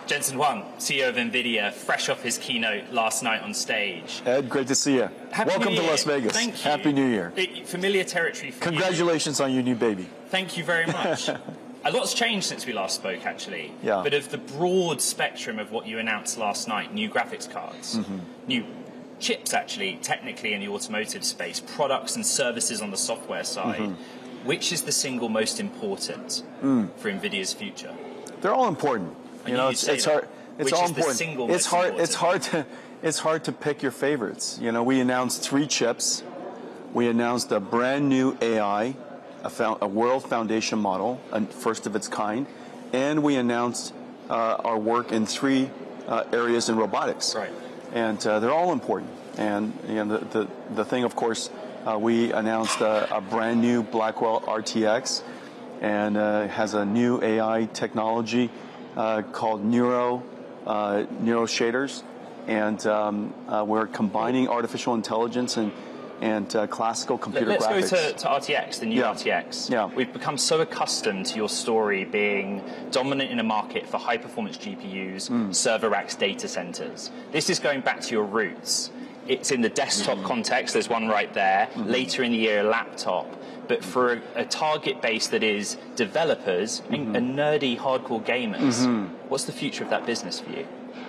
Jensen Huang, CEO of Nvidia, fresh off his keynote last night on stage. Ed, great to see you. Welcome to Las Vegas. Thank you. Happy New Year. Familiar territory for Congratulations on your new baby. Thank you very much. A lot's changed since we last spoke, actually. Yeah. But of the broad spectrum of what you announced last night, new graphics cards, new chips, actually, technically in the automotive space, products and services on the software side, which is the single most important for Nvidia's future? They're all important. You know, it's hard. It's all important. It's hard to pick your favorites. You know, we announced 3 chips. We announced a brand new AI, a world foundation model, a first of its kind, and we announced our work in 3 areas in robotics. Right. And they're all important. And you know, the thing, of course, we announced a brand new Blackwell RTX, and has a new AI technology called Neuro shaders, and we're combining artificial intelligence and classical computer graphics. Let's go to RTX, the new RTX. Yeah. We've become so accustomed to your story being dominant in a market for high-performance GPUs, server racks, data centers. This is going back to your roots. It's in the desktop context. There's one right there. Later in the year, a laptop. But for a target base that is developers and nerdy, hardcore gamers, what's the future of that business for you?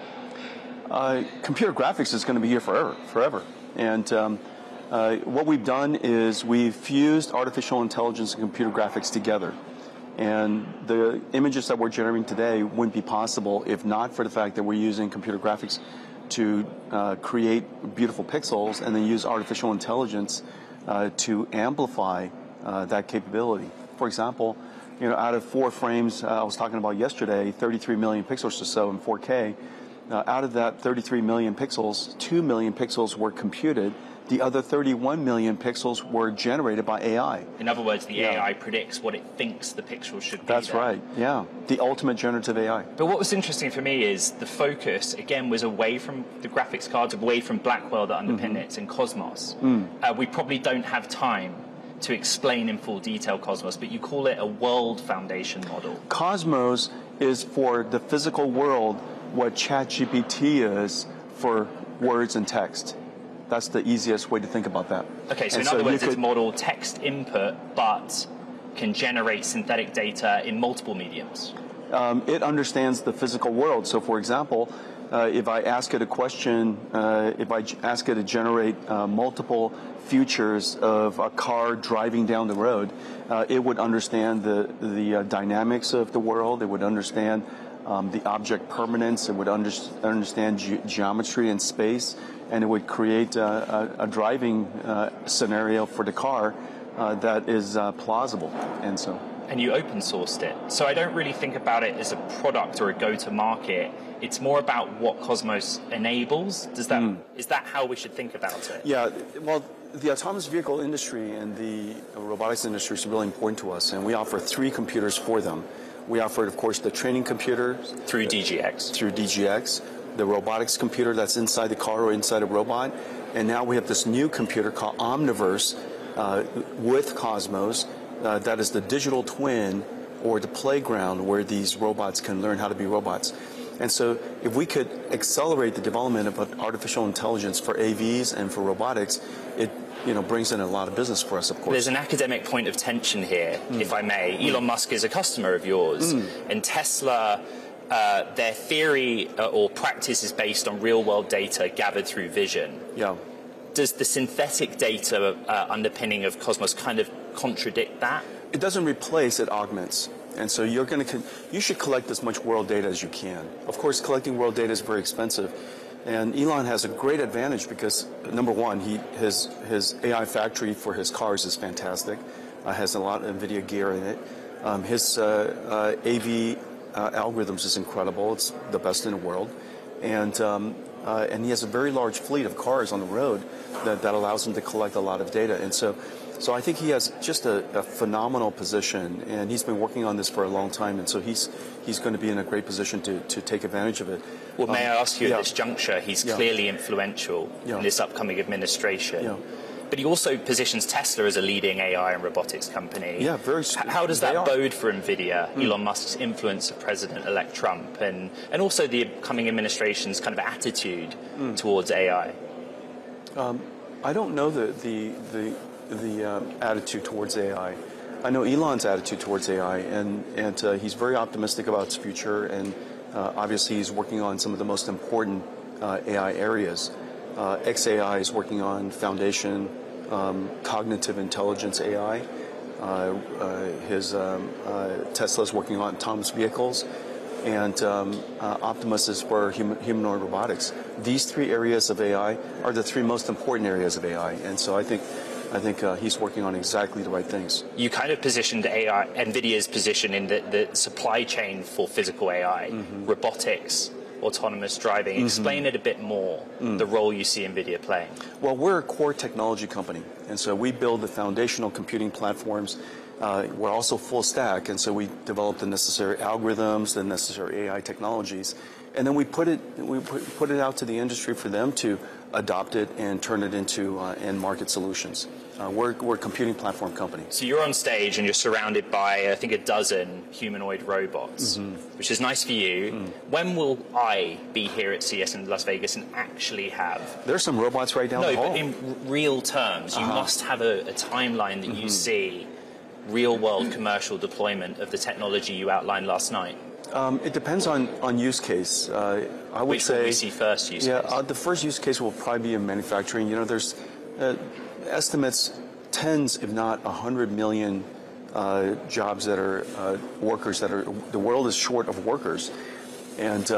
Computer graphics is going to be here forever. And what we've done is we've fused artificial intelligence and computer graphics together. And the images that we're generating today wouldn't be possible if not for the fact that we're using computer graphics to create beautiful pixels and then use artificial intelligence to amplify that capability. For example, you know, out of 4 frames I was talking about yesterday, 33 million pixels or so in 4K, out of that 33 million pixels, 2 million pixels were computed. The other 31 million pixels were generated by AI. In other words, the AI predicts what it thinks the pixel should be. That's right, yeah. The ultimate generative AI. But what was interesting for me is the focus, again, was away from the graphics cards, away from Blackwell that underpin it, and Cosmos. We probably don't have time to explain in full detail Cosmos, but you call it a world foundation model. Cosmos is for the physical world what ChatGPT is for words and text. That's the easiest way to think about that. Okay, so in other words, it's model text input, but can generate synthetic data in multiple mediums. It understands the physical world. So, for example, if I ask it a question, if I ask it to generate multiple futures of a car driving down the road, it would understand the dynamics of the world. It would understand the object permanence. It would understand geometry and space, and it would create a driving scenario for the car that is plausible. And you open sourced it. So I don't really think about it as a product or a go-to-market. It's more about what Cosmos enables. Is that how we should think about it? Yeah, well, the autonomous vehicle industry and the robotics industry is really important to us, and we offer 3 computers for them. We offer, of course, the training computer. Through DGX. Through DGX. The robotics computer that's inside the car or inside a robot. And now we have this new computer called Omniverse with Cosmos that is the digital twin or the playground where these robots can learn how to be robots. And so if we could accelerate the development of artificial intelligence for AVs and for robotics, it brings in a lot of business for us, of course. There's an academic point of tension here, if I may. Elon Musk is a customer of yours, and Tesla, their theory or practice is based on real-world data gathered through vision. Yeah. Does the synthetic data underpinning of Cosmos kind of contradict that? It doesn't replace, it augments. And so you should collect as much world data as you can. Of course, collecting world data is very expensive. And Elon has a great advantage because, number one, his AI factory for his cars is fantastic. Has a lot of NVIDIA gear in it. His AV algorithms is incredible. It's the best in the world. And he has a very large fleet of cars on the road that allows him to collect a lot of data. And so I think he has just a phenomenal position, and he's been working on this for a long time, and so he's going to be in a great position to take advantage of it. Well, may I ask you at this juncture, he's clearly influential in this upcoming administration. But he also positions Tesla as a leading AI and robotics company. Yeah, very. How does that bode for Nvidia, Elon Musk's influence of President-elect Trump, and also the coming administration's kind of attitude towards AI? I don't know the attitude towards AI. I know Elon's attitude towards AI, and he's very optimistic about its future, and obviously he's working on some of the most important AI areas. XAI is working on foundation, cognitive intelligence AI. Tesla is working on autonomous vehicles, and Optimus is for humanoid robotics. These three areas of AI are the three most important areas of AI, and so I think he's working on exactly the right things. You kind of positioned NVIDIA's position in the supply chain for physical AI, robotics, autonomous driving. Explain it a bit more, the role you see NVIDIA playing. Well, we're a core technology company, and so we build the foundational computing platforms. We're also full stack, and so we develop the necessary algorithms, the necessary AI technologies, and then we put it out to the industry for them to adopt it and turn it into end market solutions. We're a computing platform company. So you're on stage and you're surrounded by, I think, a dozen humanoid robots, which is nice for you. When will I be here at CES in Las Vegas and actually have... There's some robots right down the hall. No, but in real terms, you must have a timeline that you see real-world commercial deployment of the technology you outlined last night. It depends on use case. I would Which say... will we see first use case? The first use case will probably be in manufacturing. You know, there's estimates tens, if not 100 million jobs that are workers that are... The world is short of workers. And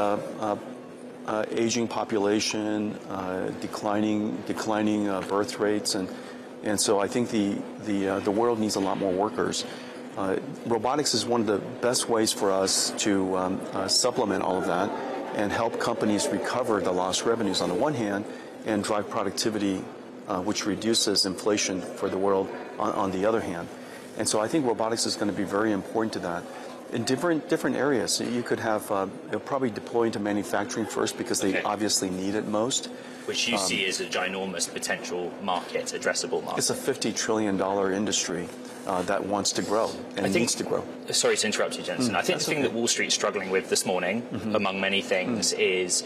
aging population, declining birth rates, and so I think the world needs a lot more workers. Robotics is one of the best ways for us to supplement all of that and help companies recover the lost revenues on the one hand and drive productivity, which reduces inflation for the world on the other hand. And so I think robotics is going to be very important to that. In different areas, you could have, they'll probably deploy into manufacturing first because they obviously need it most. Which you see as a ginormous potential market, addressable market. It's a $50 trillion industry that wants to grow and needs to grow. Sorry to interrupt you, Jen-Hsun. I think the thing that Wall Street's struggling with this morning, among many things, is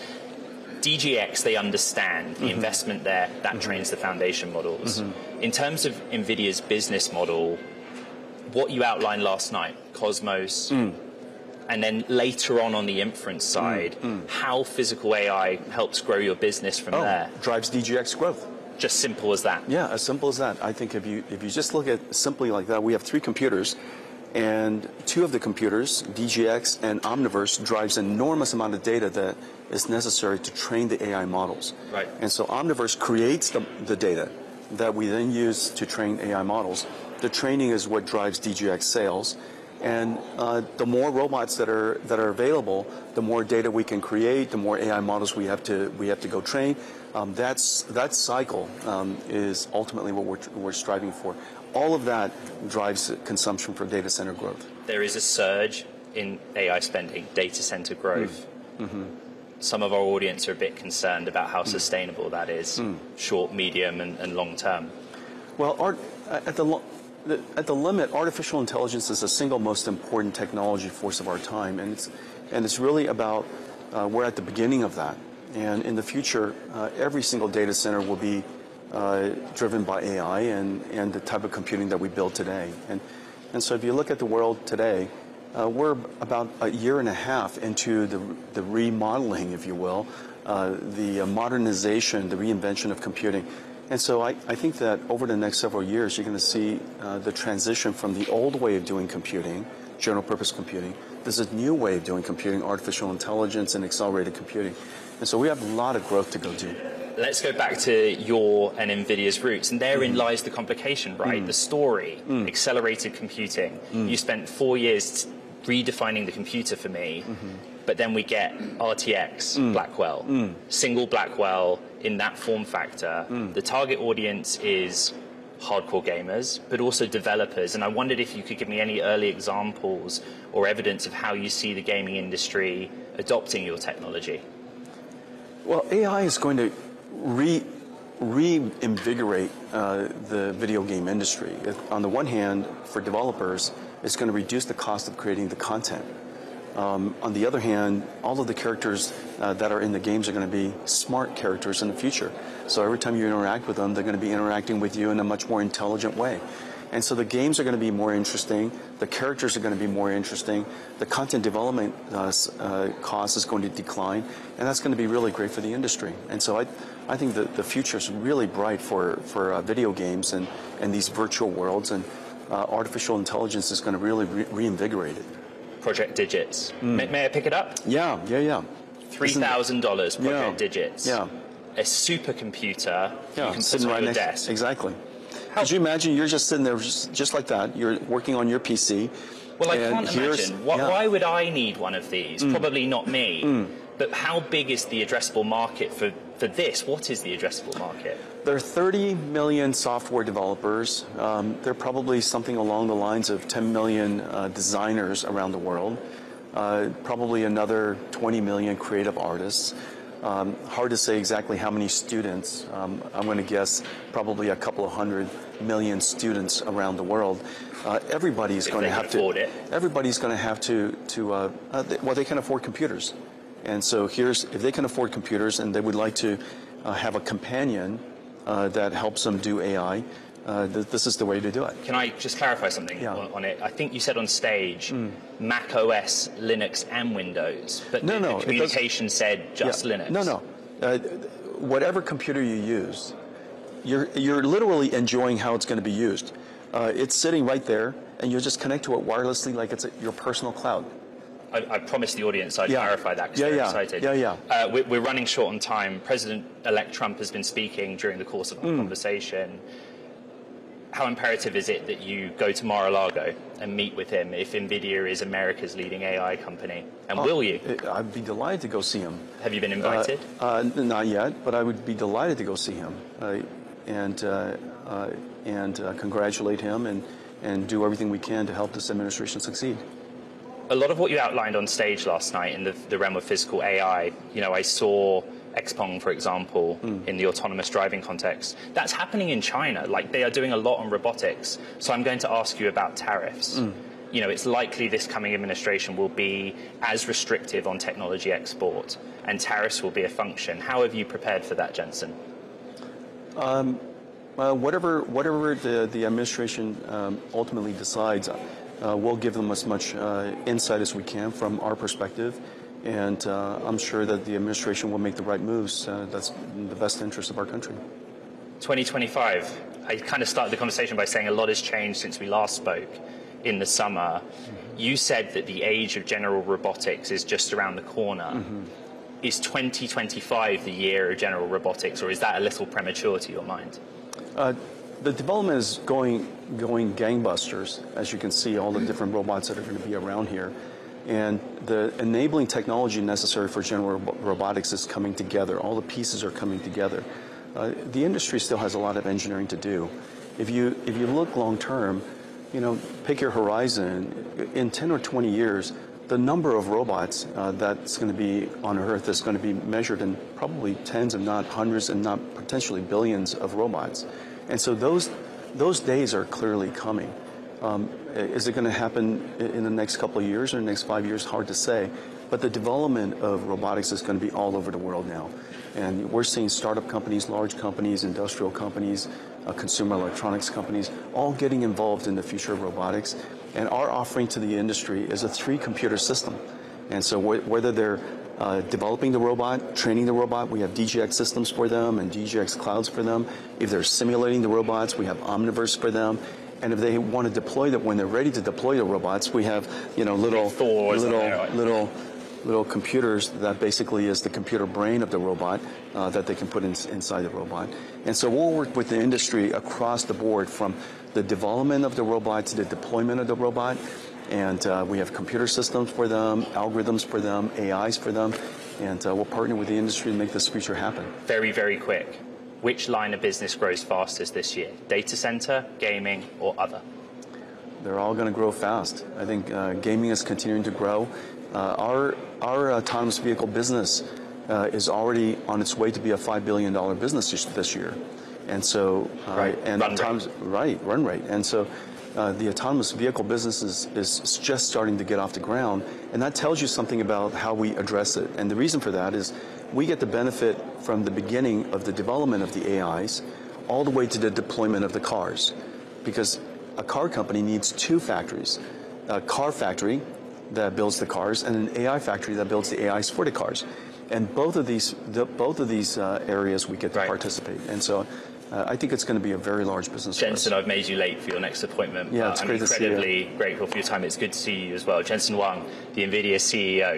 DGX, they understand the investment there, that trains the foundation models. In terms of NVIDIA's business model, what you outlined last night, Cosmos, and then later on the inference side, how physical AI helps grow your business from there. Drives DGX growth. Just simple as that. Yeah, as simple as that. I think if you just look at simply like that, we have 3 computers, and 2 of the computers, DGX and Omniverse, drives an enormous amount of data that is necessary to train the AI models. Right. And so Omniverse creates the data that we then use to train AI models. The training is what drives DGX sales. And the more robots that are available, the more data we can create, the more AI models we have to go train. That cycle is ultimately what we're striving for. All of that drives consumption for data center growth. There is a surge in AI spending, data center growth. Some of our audience are a bit concerned about how sustainable that is, short, medium, and long term. Well, at the limit, artificial intelligence is the single most important technology force of our time, and it's really about we're at the beginning of that. And in the future, every single data center will be driven by AI and the type of computing that we build today. And so if you look at the world today, we're about a year and a half into the remodeling, if you will, the modernization, the reinvention of computing. And so I think that over the next several years, you're going to see the transition from the old way of doing computing, general purpose computing. There's a new way of doing computing, artificial intelligence and accelerated computing. And so we have a lot of growth to go to. Let's go back to your and NVIDIA's roots, and therein lies the complication, right? The story, accelerated computing. You spent 4 years redefining the computer for me, but then we get RTX, Blackwell, single Blackwell in that form factor. The target audience is hardcore gamers, but also developers. And I wondered if you could give me any early examples or evidence of how you see the gaming industry adopting your technology. Well, AI is going to reinvigorate the video game industry. On the one hand, for developers, it's going to reduce the cost of creating the content. On the other hand, all of the characters that are in the games are going to be smart characters in the future. So every time you interact with them, they're going to be interacting with you in a much more intelligent way. And so the games are going to be more interesting, the characters are going to be more interesting, the content development cost is going to decline, and that's going to be really great for the industry. And so I think that the future is really bright for video games and these virtual worlds, and artificial intelligence is going to really reinvigorate it. Project Digits. May I pick it up? Yeah. $3,000 Project Digits. Yeah. A supercomputer you can put on your desk. Exactly. Could you imagine you're just sitting there just like that, you're working on your PC. Well, I can't imagine. Why would I need one of these? Probably not me. But how big is the addressable market for this? What is the addressable market? There are 30 million software developers. There are probably something along the lines of 10 million designers around the world. Probably another 20 million creative artists. Hard to say exactly how many students. I'm going to guess probably a couple of 100 million students around the world. Everybody's going to have to afford it. Everybody's going to have to well, they can afford computers. And so if they can afford computers and they would like to have a companion that helps them do AI, this is the way to do it. Can I just clarify something on it? I think you said on stage Mac OS, Linux, and Windows, but the communication said just Linux. No. Whatever computer you use, you're literally enjoying how it's going to be used. It's sitting right there, and you just connect to it wirelessly like it's your personal cloud. I promised the audience I'd clarify that because they're excited. We're running short on time. President-elect Trump has been speaking during the course of our conversation. How imperative is it that you go to Mar-a-Lago and meet with him if Nvidia is America's leading AI company? And will you? I'd be delighted to go see him. Have you been invited? Not yet, but I would be delighted to go see him and congratulate him and do everything we can to help this administration succeed. A lot of what you outlined on stage last night in the realm of physical AI, I saw Xpeng, for example, in the autonomous driving context. That's happening in China. Like, they are doing a lot on robotics. So I'm going to ask you about tariffs. It's likely this coming administration will be as restrictive on technology export, and tariffs will be a function. How have you prepared for that, Jensen? Whatever the administration ultimately decides, we'll give them as much insight as we can from our perspective, and I'm sure that the administration will make the right moves. That's in the best interest of our country. 2025. I kind of started the conversation by saying a lot has changed since we last spoke in the summer. You said that the age of general robotics is just around the corner. Is 2025 the year of general robotics, or is that a little premature to your mind? The development is going gangbusters, as you can see, all the different robots that are going to be around here. And the enabling technology necessary for general robotics is coming together. All the pieces are coming together. The industry still has a lot of engineering to do. If you look long term, pick your horizon. In 10 or 20 years, the number of robots that's going to be on Earth is going to be measured in probably tens, if not hundreds, and not potentially billions of robots. And so those days are clearly coming. Is it going to happen in the next couple of years or the next 5 years? Hard to say. But the development of robotics is going to be all over the world now. And we're seeing startup companies, large companies, industrial companies, consumer electronics companies, all getting involved in the future of robotics. And our offering to the industry is a 3-computer system. And so whether they're developing the robot, training the robot, we have DGX systems for them and DGX clouds for them. If they're simulating the robots, we have Omniverse for them. And if they want to deploy that, when they're ready to deploy the robots, we have little computers that basically is the computer brain of the robot that they can put inside the robot. And so we'll work with the industry across the board, from the development of the robot to the deployment of the robot. And we have computer systems for them, algorithms for them, AIs for them, and we'll partner with the industry to make this future happen. Very, very quick. Which line of business grows fastest this year? Data center, gaming, or other? They're all going to grow fast. I think gaming is continuing to grow. Our autonomous vehicle business is already on its way to be a $5 billion business this year. And so, run rate. And so the autonomous vehicle business is just starting to get off the ground. And that tells you something about how we address it. And the reason for that is we get the benefit from the beginning of the development of the AIs all the way to the deployment of the cars. Because a car company needs two factories, a car factory that builds the cars and an AI factory that builds the AIs for the cars. And both of these areas we get to participate. And so I think it's going to be a very large business. Jen-Hsun, I've made you late for your next appointment. Yeah, it's great to see you. I'm incredibly grateful for your time. It's good to see you as well. Jen-Hsun Huang, the Nvidia CEO.